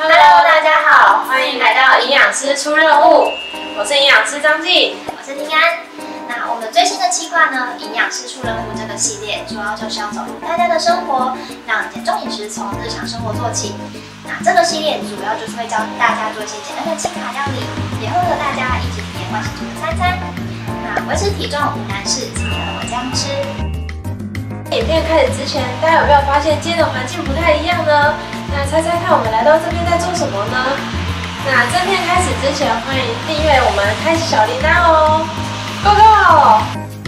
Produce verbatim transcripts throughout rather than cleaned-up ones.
Hello， 大家好，欢迎来到营养师出任务。我是营养师张静， 我是丁安。那我们最新的企划呢，营养师出任务这个系列，主要就是要走入大家的生活，让减重饮食从日常生活做起。那这个系列主要就是会教大家做一些简单的轻卡料理，也会和大家一起体验外食族的三餐。那维持体重无难事，请跟我这样吃。 影片开始之前，大家有没有发现今天的环境不太一样呢？那猜猜看，我们来到这边在做什么呢？那正片开始之前，欢迎订阅我们，开启小铃铛哦 ！Go go！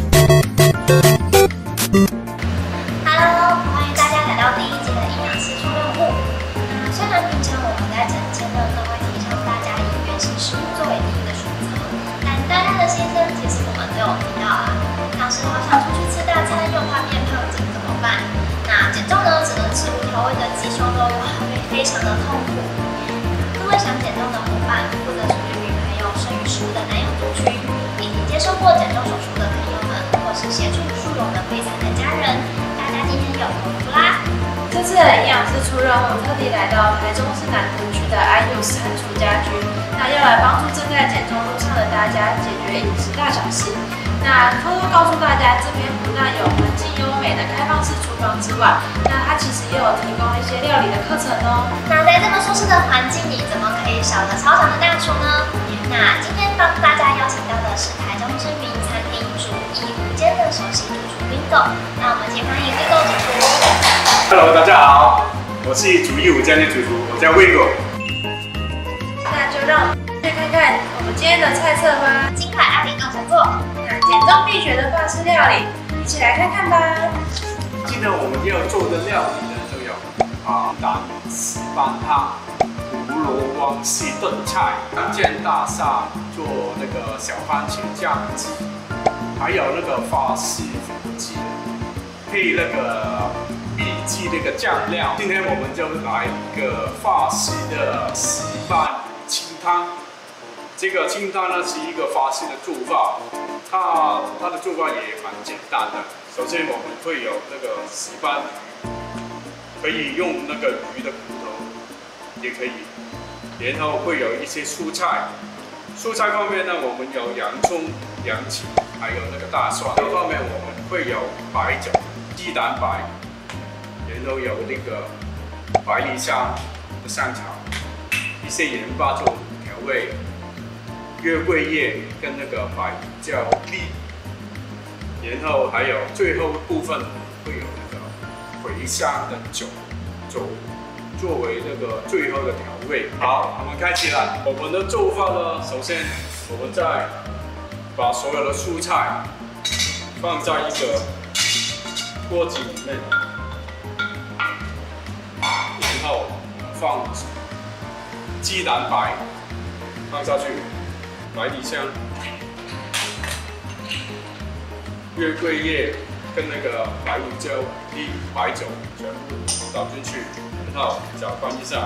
Hello， 欢迎大家来到第一集的营养师出任务。那虽然平常我们在诊间呢都会提倡大家以原型食物作为第一个选择，但大家的先生其实我们都有提到啊，要是好想出去吃大餐又怕变胖怎么办？那减重呢，只能吃无调味的鸡胸肉，会非常的痛苦。各位想减重的伙伴，或者是对于还有生育食物的男友族群，以及接受过减重手术的朋友们，或是协助束溶的备餐的家人，大家今天有口福啦！ 这次的营养师出任务，特地来到台中市南屯区的 I U 蟾蜍家居，那要来帮助正在减重路上的大家解决饮食大小事。那偷偷告诉大家，这边不但有环境优美的开放式厨房之外，那它其实也有提供一些料理的课程哦。 那在这么舒适的环境里，怎么可以少了超长的大厨呢？那今天帮大家邀请到的是台中知名餐厅竹艺无间的首席主厨 Wingo。那我们先欢迎 Wingo 主厨。 Hello， 大家好，我是竹艺无间的主厨，我叫 Wingo。 那就让我们去看看我们今天的菜色吧。 金牌阿里刚才做。 减重必学的法式料理，一起来看看吧。 今天我们要做的料理呢，就有啊蛋石斑汤、胡萝卜丝炖菜、煎大厦做那个小番茄酱鸡，还有那个法式火鸡，配那个秘制那个酱料。今天我们就来一个法式的石斑清汤。这个清汤呢是一个法式的做法。它它的做法也蛮简单的。首先我们会有那个石斑鱼，可以用那个鱼的骨头，也可以。然后会有一些蔬菜，蔬菜方面呢，我们有洋葱、洋芹，还有那个大蒜。这方面我们会有白酒、鸡蛋白，然后有那个百里香的香草，一些盐巴做调味。月桂叶跟那个白胡椒粒，然后还有最后部分会有那个茴香的酒，酒作为那个最后的调味。好，我们开始了。我们的做法呢，首先我们再把所有的蔬菜放在一个锅子里面，然后放鸡蛋白放下去。百里香、月桂叶跟那个白胡椒粒、白酒全部倒进去，然后搅拌一下。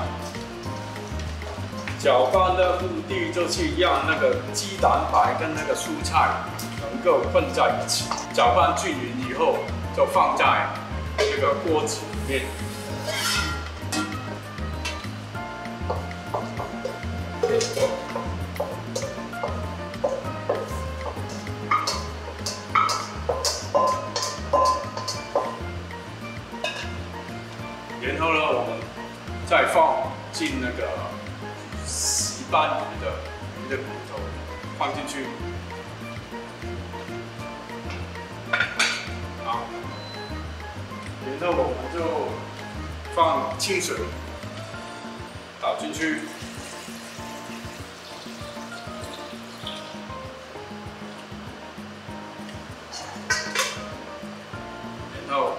搅拌的目的就是让那个鸡蛋白跟那个蔬菜能够混在一起。搅拌均匀以后，就放在这个锅子里面。然后呢，我们再放进那个石斑鱼的鱼的骨头放进去，好，然后我们就放清水倒进去，然后。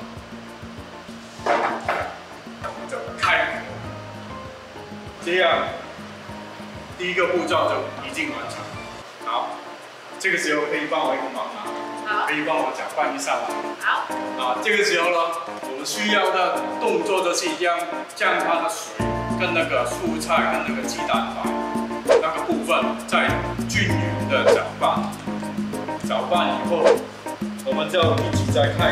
这样，第一个步骤就已经完成。好，这个时候可以帮我一个忙吗？ 好， 可以帮我搅拌一下吗？ 好。 啊，这个时候呢，我们需要的动作就是将将它的水跟那个蔬菜跟那个鸡蛋白那个部分再均匀的搅拌。搅拌以后，我们就一起再开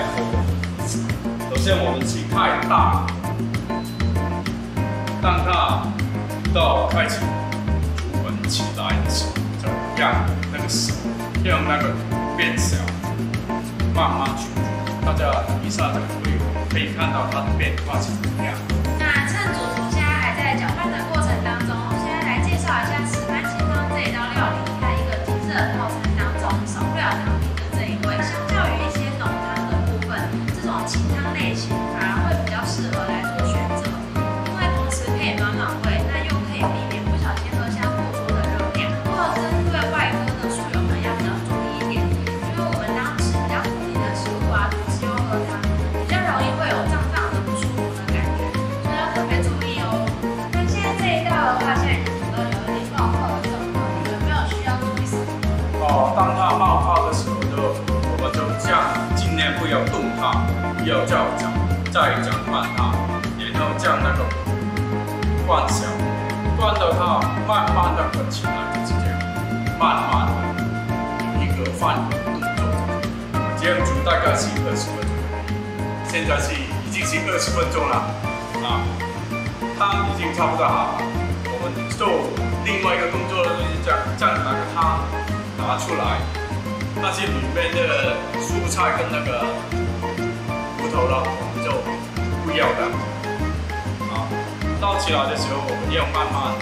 火。首先我们是开大，让它到开始煮滚起来的时候，就让那个手让那个变小，慢慢去煮。大家一下子会可以看到它的变化是怎么样。 那趁主厨现在还在搅拌的过程当中，现在来介绍一下石斑清汤这一道料理，在一个精致的套餐当中少不了汤品的这一位。相较于一些浓汤的部分，这种清汤类型反而会比较适合来做选择，因为同时可以暖暖胃，那又可以避免不小心喝下过多的热量。不过针对外科的宿友们要比较注意一点，因为我们当吃比较苦腻的食物啊，同时又喝汤，比较容易会有胀胀的不舒服的感觉，所以要特别注意哦。那现在这一道的话，现在已经煮到有一点冒泡的状况，有没有需要注意什么？ 哦，当它冒泡的时候呢，我们就这样尽量不要动它，不要叫搅，再搅拌它，然后将那个关小，关到它慢慢的滚起来，就是这样，慢慢的一个翻滚动作，这样煮大概是二十分钟。现在是已经是二十分钟了，啊，汤已经差不多好了。我们做另外一个动作呢，就是将将那个汤拿出来，但是里面的蔬菜跟那个骨头呢，我们就不要的。啊，倒起来的时候，我们要慢慢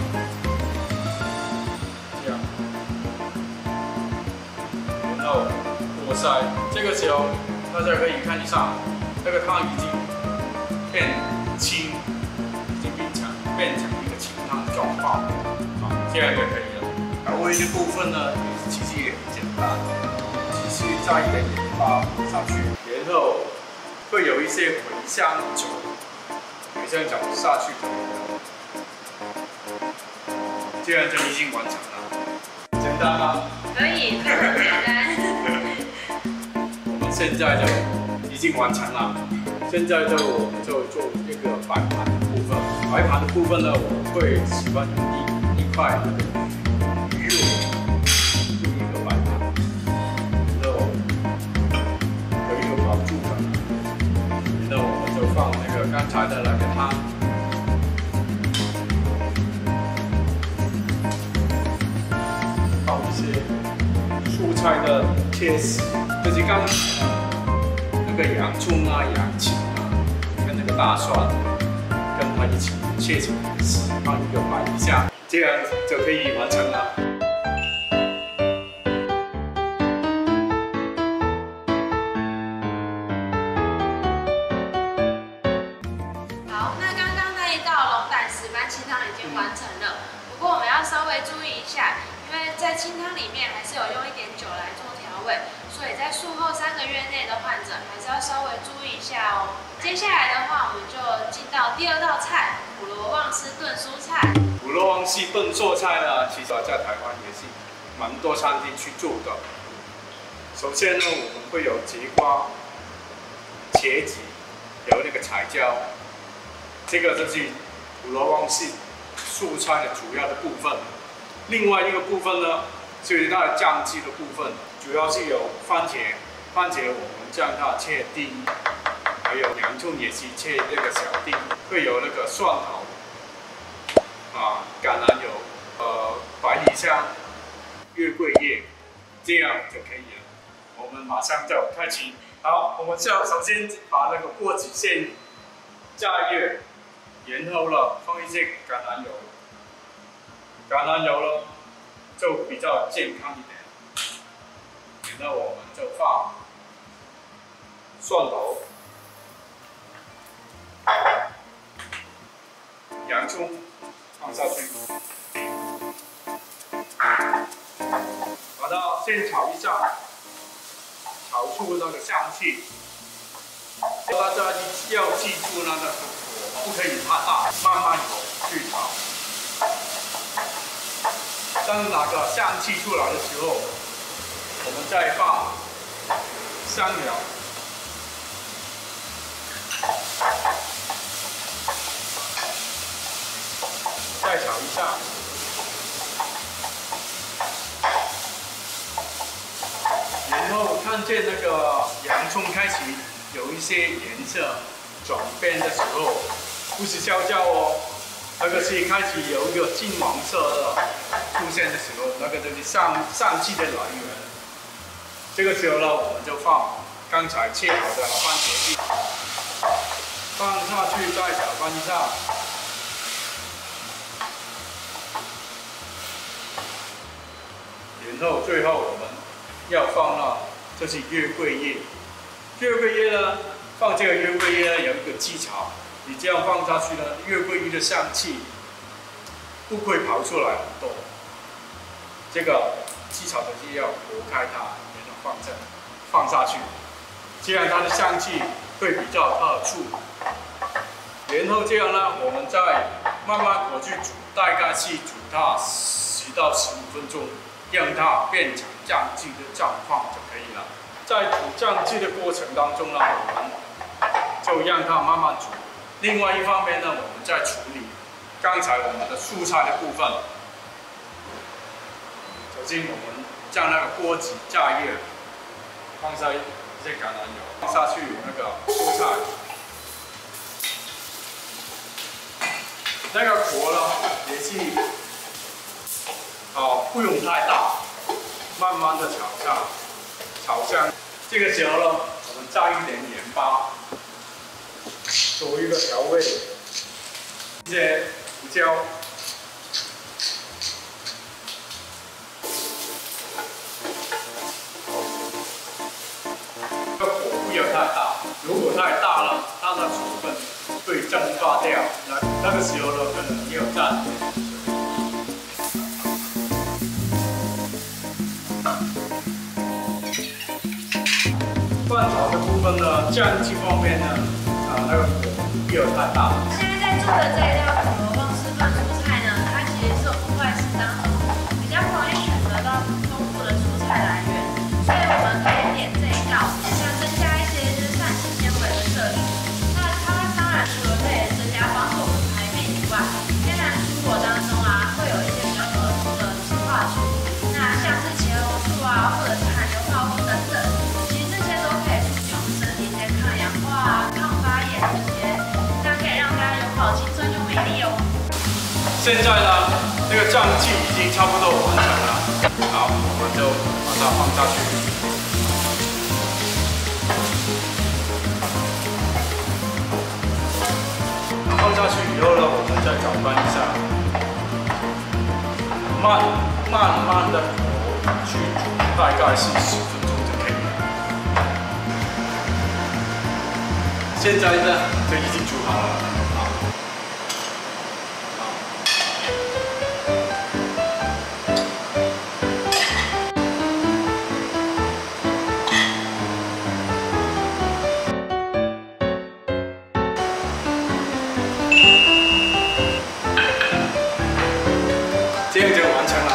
这样，然后过筛。这个时候大家可以看一下，这个汤已经变清，已经变成变成一个清汤的状况。啊，这样就可以了。调味的部分呢，其实也很简单，只是加一点盐巴上去，然后会有一些茴香酒，茴香酒下去就可以了，这样就已经完成了。简单吗？ 可以，非常简单。 我们现在就已经完成了，现在就我们就做这个摆盘的部分。摆盘的部分呢，我会喜欢用一一块那个鱼肉。放那个刚才的那个汤，放一些蔬菜的切丝，就是刚才那个洋葱啊、洋芹啊，跟那个大蒜，跟它一起切成丝，放一个摆一下，这样就可以完成了。 清汤已经完成了，不过我们要稍微注意一下，因为在清汤里面还是有用一点酒来做调味，所以在术后三个月内的患者还是要稍微注意一下哦。接下来的话，我们就进到第二道菜——普罗旺斯炖蔬菜。 普罗旺斯炖蔬菜呢，其实在台湾也是蛮多餐厅去做的。首先呢，我们会有节瓜、茄子，有那个彩椒，这个就是普罗旺斯蔬菜的主要的部分。另外一个部分呢，就是它的酱汁的部分，主要是有番茄，番茄我们将它切丁，还有洋葱也是切那个小丁，会有那个蒜头，啊，橄榄油，呃，百里香、月桂叶，这样就可以了。我们马上就开始。好，我们就首先把那个锅子先加热。然后呢，放一些橄榄油，橄榄油呢就比较健康一点。然后我们就放蒜头、洋葱放下去，把它先炒一下，炒出那个香气。大家要记住那个火不可以太大，慢慢火去炒。当那个香气出来的时候，我们再放香料，再炒一下。然后看见那个洋葱开始有一些颜色转变的时候，不是焦焦哦，那个个是开始有一个金黄色的出现的时候，那个就是上上气的来源。这个时候呢，我们就放刚才切好的番茄粒，放下去在小番上。然后最后我们要放了，这是月桂叶。月桂叶呢，放这个月桂叶呢有一个技巧，你这样放下去呢，月桂叶的香气不会跑出来很多。这个技巧就是要拨开它，然后放这放下去，这样它的香气会比较特殊。然后这样呢，我们再慢慢火去煮，大概是煮它十到十五分钟。让它变成酱汁的状况就可以了。在煮酱汁的过程当中呢，我们就让它慢慢煮。另外一方面呢，我们在处理刚才我们的蔬菜的部分。首先，我们将那个锅子加热，放下一些橄榄油，放下去那个蔬菜。那个火呢，也是。哦，不用太大，慢慢的炒香，炒香。这个时候呢，我们加一点盐巴，做一个调味，一些胡椒，这个火不要太大，如果太大了，它的水分会蒸发掉，那那个时候呢，可能要加一点。拌炒的部分呢，酱汁方面呢，啊那个火不要太大。 现在在做的这一道火龙旺湿炖蔬菜呢，它其实是户外适当中比较容易选择到丰富的蔬菜来源，所以我们可以点这一道，想增加一些就是膳食纤维的摄取。那它当然除了可以增加帮助我们排便以外，天然蔬果当中啊，会有一些比较特殊的植化素，那像是茄红素啊，或者是含硫化物等等。 现在呢，这个酱汁已经差不多完成了，好，我们就把它放下去。放下去以后呢，我们再搅拌一下，慢慢慢的火去煮，大概是十分钟就可以了。现在呢，就已经煮好了。这样就完成了。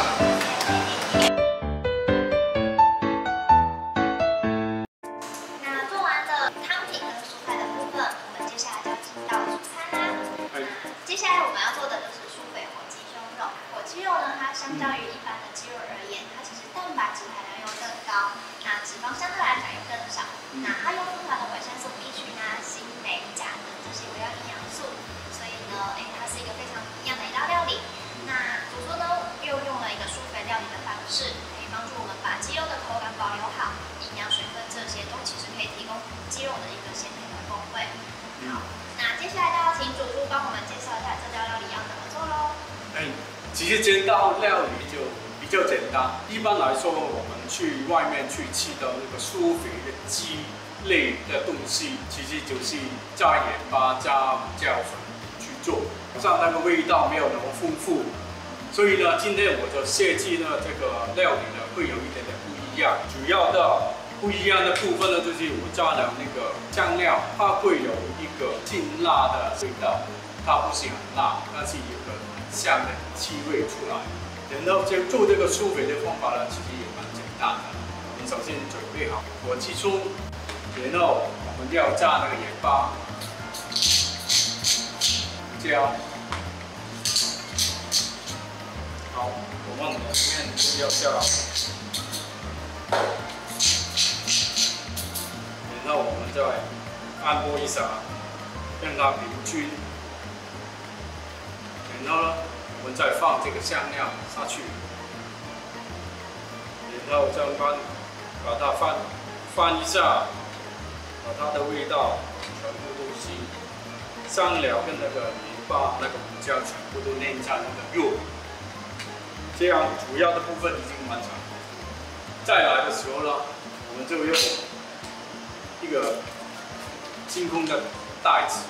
那做完了汤品跟蔬菜的部分，我们接下来就要进到主餐啦。接下来我们要做的就是酥肥火鸡胸肉。火鸡肉呢，它相较于一般的鸡肉而言，它其实蛋白质含量又更高，那脂肪相对来讲又更少。那它又富含了维生素 B 群啊、锌、镁、钾等这些微量营养素，所以呢，哎，它是一个非常营养的一道料理。那主厨呢又用了一个酥肥料理的方式，可以帮助我们把鸡肉的口感保留好，营养、水分这些都其实可以提供鸡肉的一个鲜甜的风味。好，那接下来就要请主厨帮我们介绍一下这道料理要怎么做喽。 哎，其实这道料理就比较简单。一般来说，我们去外面去吃到那个酥肥的鸡类的东西，其实就是加盐巴、加胡椒粉去做。像那个味道没有那么丰富，所以呢，今天我就设计呢这个料理呢会有一点点不一样。主要的不一样的部分呢，就是我加了那个酱料，它会有一个辛辣的味道，它不是很辣，但是有个很香的气味出来。然后就做这个酥肥的方法呢，其实也蛮简单的。我们首先准备好火鸡酥，然后我们要加那个盐巴。椒，好，我们里面就要下，然后我们再按摩一下，让它平均， 然后呢，我们再放这个香料下去，然后再翻，把它翻翻一下，把它的味道全部都吸，香料跟那个泥巴、那个胡椒全部都粘在那个肉，这样主要的部分已经完成。再来的时候呢，我们就用一个真空的袋子。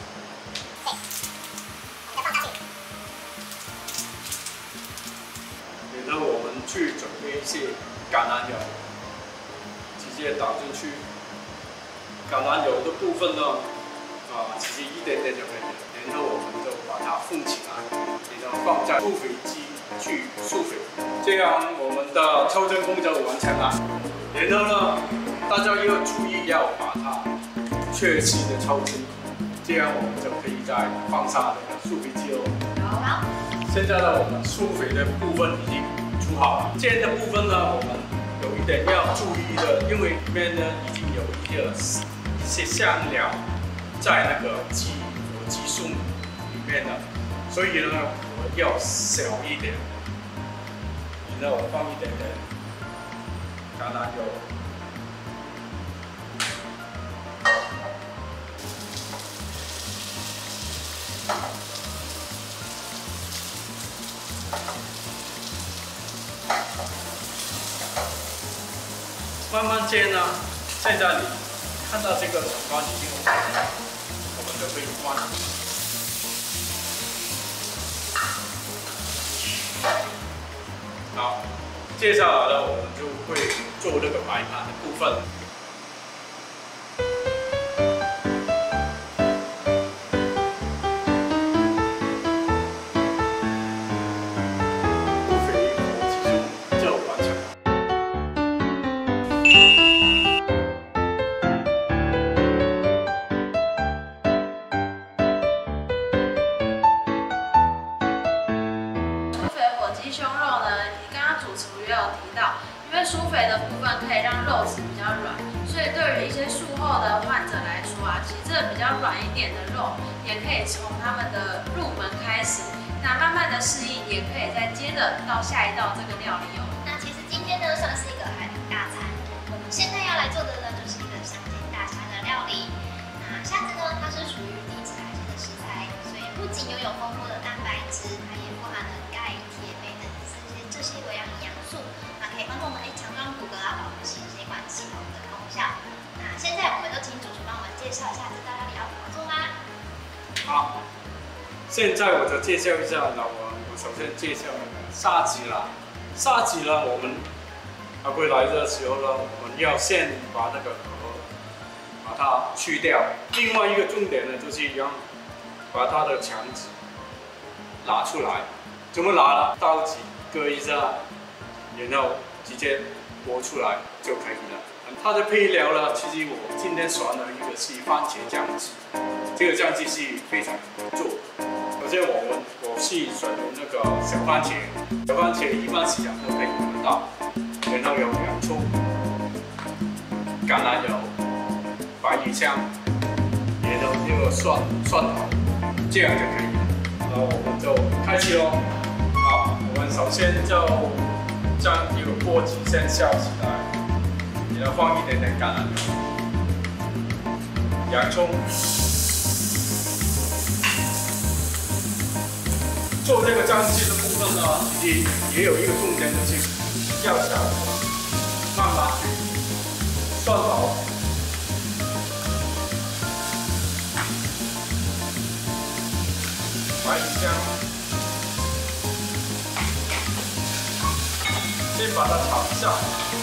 然后我们去准备一些橄榄油，直接倒进去。橄榄油的部分呢，啊，其实一点点就可以了。然后我们就把它封起来，然后放在速肥机去速肥，这样我们的抽真空就完成了。然后呢，大家要注意要把它确实的抽真，这样我们就可以再放下那个速肥机喽。 好。 现在呢，我们速肥的部分已经煮好了。煎的部分呢，我们有一点要注意的，因为里面呢已经有一个一些香料在那个鸡火鸡胸里面的，所以呢，我要小一点。然后我放一点点橄榄油。 慢慢煎呢，现在你看到这个曙光已经 OK 了，我们就可以关。好，接下来呢，我们就会做这个白盘的部分。 疏肥的部分可以让肉质比较软，所以对于一些术后的患者来说啊，其实这个比较软一点的肉，也可以从他们的入门开始，那慢慢的适应，也可以再接着到下一道这个料理哦。 那其实今天呢，算是一个海底大餐，我们现在要来做的呢，就是一个香煎大虾的料理。那虾子呢，它是属于低脂海鲜的食材，所以不仅拥有丰富的蛋白质，它也富含了钙、铁、镁等这些这些微量营养素。 可以帮助我们哎强壮骨骼啊，保护心血管系统的功效。那现在我们就请主厨帮我们介绍一下这道料理要怎么做啦。 好，现在我就介绍一下呢，我我首先介绍那个沙棘啦。沙棘呢，我们拿回来的时候呢，我们要先把那个壳把它去掉。另外一个重点呢，就是要把它的肠子拿出来。怎么拿呢？刀子割一下。 然后直接剥出来就可以了。它的配料呢，其实我今天选了一个是番茄酱汁，这个酱汁是非常不错。首先我们我是选用那个小番茄，小番茄一般市场都可以买得到。然后有洋葱、橄榄油、白鱼香，然后这个蒜蒜头，这样就可以了。然后我们就开始喽。好，我们首先就 将这个锅子先烧起来，然后放一点点橄榄油、洋葱。做这个酱汁的部分呢，也也有一个重点，就是要小火，慢慢去蒜头、白鱼香。 先把它炒香，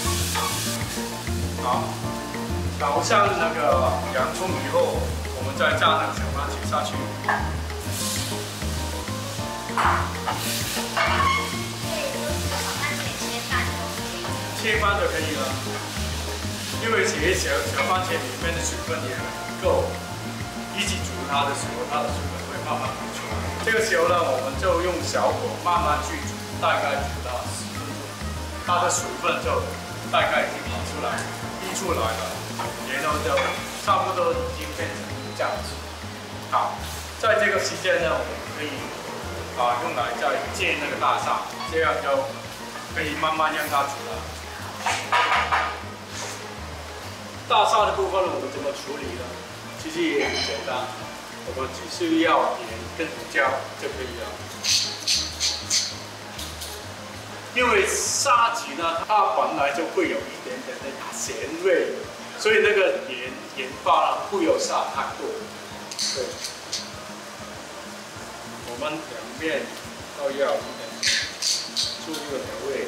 好，炒香那个洋葱以后，我们再加那个小番茄下去。切番就可以了，因为其实小小番茄里面的水分也很够，一起煮它的时候，它的水分会慢慢流出来。这个时候呢，我们就用小火慢慢去煮，大概煮到 它的水分就大概已经跑出来、溢出来了，然后就差不多已经变成这样子。好，在这个期间呢，我们可以啊，用来再煎那个大厦，这样就可以慢慢让它煮了。大厦的部分我们怎么处理呢？其实也很简单，我们只需要盐跟胡椒就可以了。因为沙棘呢，它本来就会有一点点的咸味，所以那个盐盐巴呢不要下太多。对，我们两面都要一点注入调味，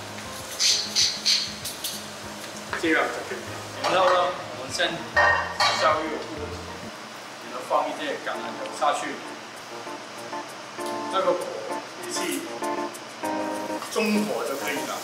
这样就可以了。然后呢，我们先烧热锅，然后放一些橄榄油下去，那个火也是中火就可以了。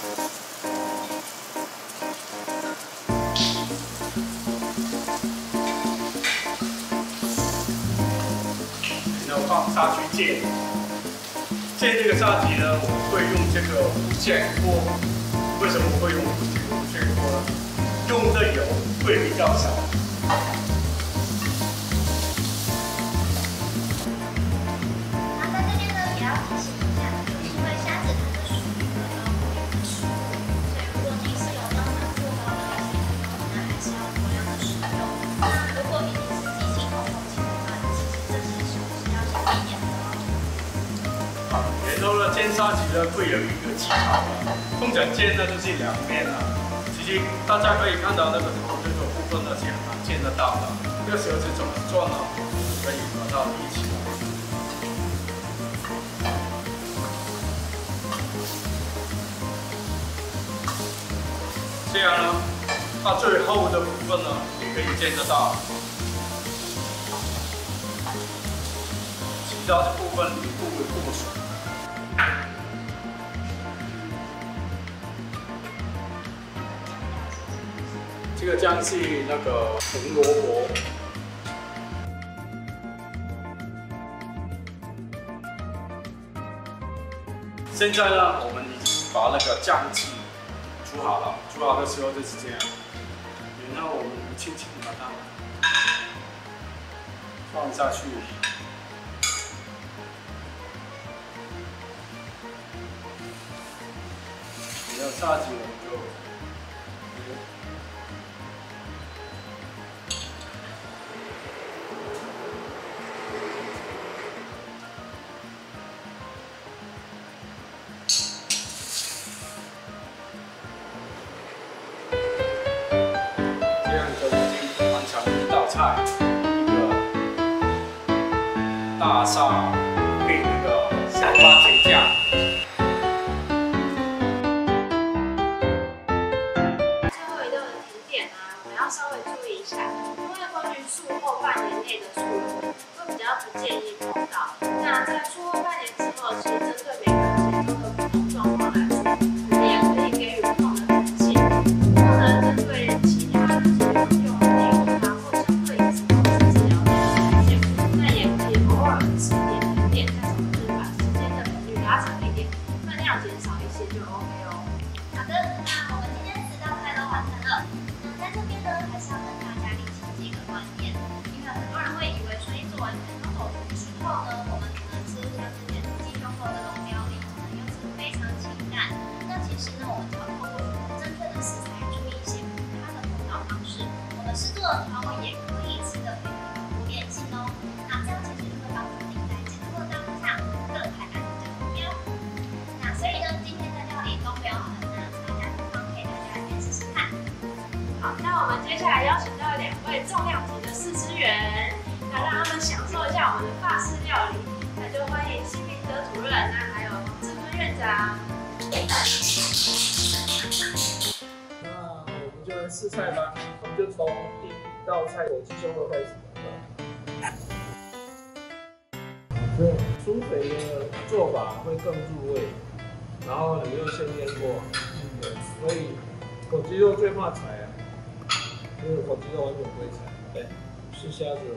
然后放下去煎，煎这个沙棘呢，我们会用这个无煎锅。为什么会用无煎锅呢？用的油会比较少。 那在这边呢，也要提醒一下，就是因为虾子它是属于高高的食物，所以如果你是有高汤过高的一些朋友，那还是要酌量的使用。那如果已经是机器通风器的话，其实这些食物是要先避免的哦。 好，然后呢，煎沙棘呢会有一个技巧的，通常煎呢就是两面啊。其实大家可以看到那个头这个部分呢是很难见得到的，这个时候是怎么做呢？可以把它立起来。这样呢，它最后的部分呢也可以见得到，其他的部分你不会过水。这个酱是那个红萝卜，现在呢，我们已经把那个酱汁煮好了。煮好的时候就是这样，然后我们轻轻把它放下去，然后沙棘我们就。菜一个大厦配那个小番茄酱。 最后一道的甜点啊，我们要稍微注意一下，因为关于术后半年内的处理，会比较不建议碰到。那在术后半年之后，其实针对每个人健康的不同状况来说，我们也可以给予不同的弹性。然后呢，针对其他的这个用内容啊，或相对饮食控制治疗的推荐，那也可以偶尔吃点甜点，但是我们就是把时间的频率拉长一点，分量减少一些就 OK 哦。 好的，那我们今天十道菜都完成了。那在这边呢，还是要跟大家理清几个观念，因为很多人会以为说，一做完全都手术之后呢，我们可能吃像之前鸡胸肉这种料理，可能又是非常清淡。那其实呢，我们只要透过真正的食材，注意一些它的烹调方式，我们适度的调味也可以吃的非常有多变性哦。那这样其实就会帮助你在健康的道路上更快达成这个目标。那所以呢，今天的料理都没有很难，大家不妨可以大家来试试看。 好，那我们接下来邀请到两位重量级的试吃员，那让他们享受一下我们的法式料理。那就欢迎新明德主任，那还有黄志坤院长。 那我们就来试菜吧，我们就从第一道菜火鸡胸肉开始。这酥肥的做法会更入味，然后你又先腌过，对，所以火鸡肉最怕柴啊，因为火鸡肉完全不会柴。对，吃虾子。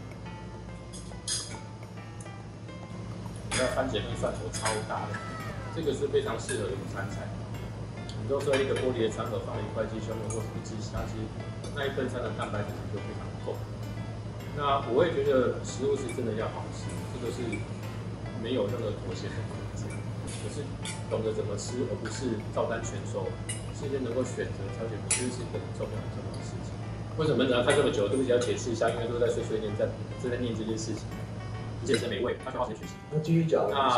那番茄跟蒜头超大的，这个是非常适合用餐菜。你都说一个玻璃的餐盒放了一块鸡胸肉或一只虾，其实那一份餐的蛋白质就非常够。那我会觉得食物是真的要好吃，这个是没有任何妥协的空间。可是懂得怎么吃，而不是照单全收，是一件能够选择挑选，其实是一个很重要很重要的事情。为什么门诊要看这么久？对不起，要解释一下，因为都在碎碎念，在正在念这件事情。健身美味，他需要时间学习。 那继续讲啊。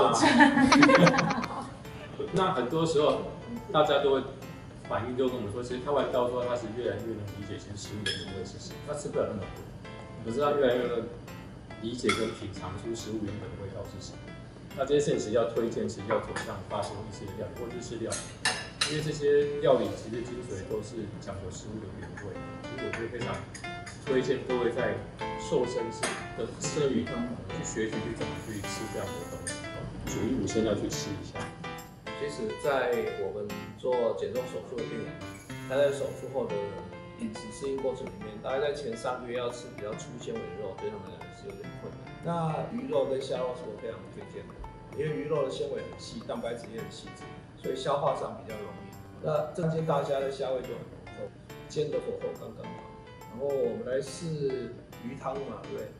那很多时候，大家都会反应就跟我们说，其实开玩笑说他是越来越能理解其实食物的原味是什么，他吃不了那么多，可是他越来越能理解跟品尝出食物原本的味道是什么。那这些事情其实要推荐，其实要走向法式意式的料理或日式料理，因为这些料理其实精髓都是讲究食物的原味。所以我觉得非常推荐各位在瘦身的摄影去学习去怎么去吃这样的东西，主义五先要去吃一下。 其实，在我们做减重手术的病人，他在手术后的饮食适应过程里面，大概在前三个月要吃比较粗纤维的肉，对他们来讲是有点困难。那鱼肉跟虾肉是我非常推荐的，因为鱼肉的纤维很细，蛋白质也很细致，所以消化上比较容易。那正煎大虾的虾味就很浓厚，煎的火候刚刚好。然后我们来试鱼汤嘛，对不对？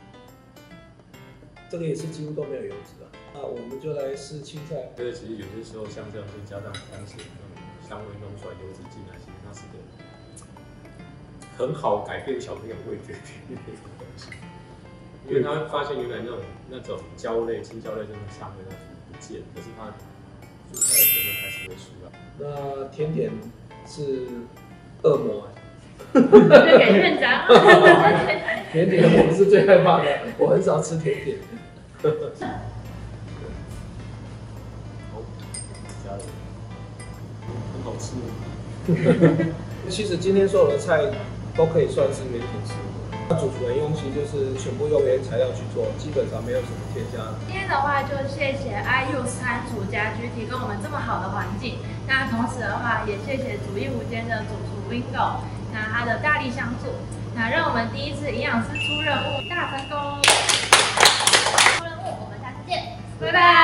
这个也是几乎都没有油脂的。那我们就来试青菜。 这个其实有些时候像这样，就加上番茄那种香味弄出来，油脂进来，其实它是个很好改变小朋友味觉的一种东西。因为他会发现原来那种那种椒类、青椒类这种香味它不见，可是它蔬菜的成分开始会出来。 那甜点是恶魔。 就给院长。 甜点我是最害怕的，我很少吃甜点。 好，加油，很好吃。 其实今天所有的菜都可以算是原型食物。那主厨很用心，就是全部用原材料去做，基本上没有什么添加。 今天的话，就谢谢 I U 餐厨家居提供我们这么好的环境。那同时的话，也谢谢主义无间的主厨 Wingo。那他的大力相助，那让我们第一次营养师出任务大成功。 出任务，我们下次见， 拜拜。